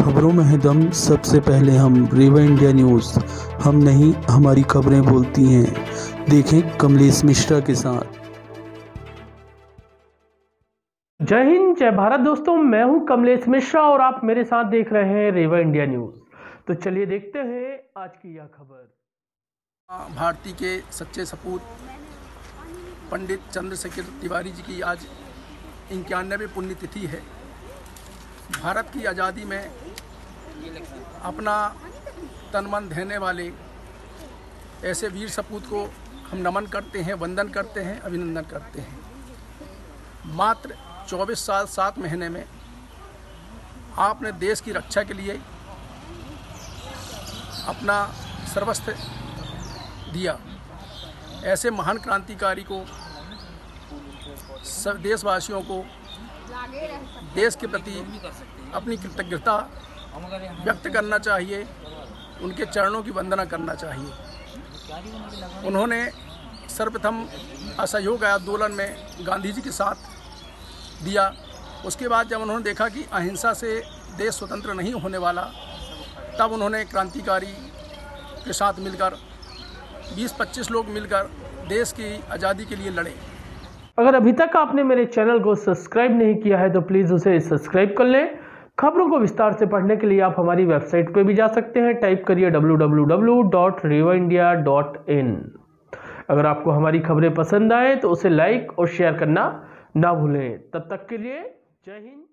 खबरों में है दम। सबसे पहले हम रेवा इंडिया न्यूज़। हम नहीं, हमारी खबरें बोलती हैं। देखें कमलेश मिश्रा के साथ। जय हिंद, जय भारत। दोस्तों, मैं हूं कमलेश मिश्रा और आप मेरे साथ देख रहे हैं रेवा इंडिया न्यूज़। तो चलिए देखते हैं आज की यह खबर। भारती के सच्चे सपूत पंडित चंद्रशेखर तिवारी जी की आज 91वीं पुण्यतिथि है। भारत की आज़ादी में अपना तन मन देने वाले ऐसे वीर सपूत को हम नमन करते हैं, वंदन करते हैं, अभिनंदन करते हैं। मात्र 24 साल 7 महीने में आपने देश की रक्षा के लिए अपना सर्वस्व दिया। ऐसे महान क्रांतिकारी को सब देशवासियों को देश के प्रति अपनी कृतज्ञता व्यक्त करना चाहिए, उनके चरणों की वंदना करना चाहिए। उन्होंने सर्वप्रथम असहयोग आंदोलन में गांधी जी के साथ दिया। उसके बाद जब उन्होंने देखा कि अहिंसा से देश स्वतंत्र नहीं होने वाला, तब उन्होंने क्रांतिकारी के साथ मिलकर 20-25 लोग मिलकर देश की आज़ादी के लिए लड़े। अगर अभी तक आपने मेरे चैनल को सब्सक्राइब नहीं किया है तो प्लीज़ उसे सब्सक्राइब कर लें। खबरों को विस्तार से पढ़ने के लिए आप हमारी वेबसाइट पर भी जा सकते हैं। टाइप करिए www.revaindia.in। अगर आपको हमारी खबरें पसंद आए तो उसे लाइक और शेयर करना ना भूलें। तब तक के लिए जय हिंद।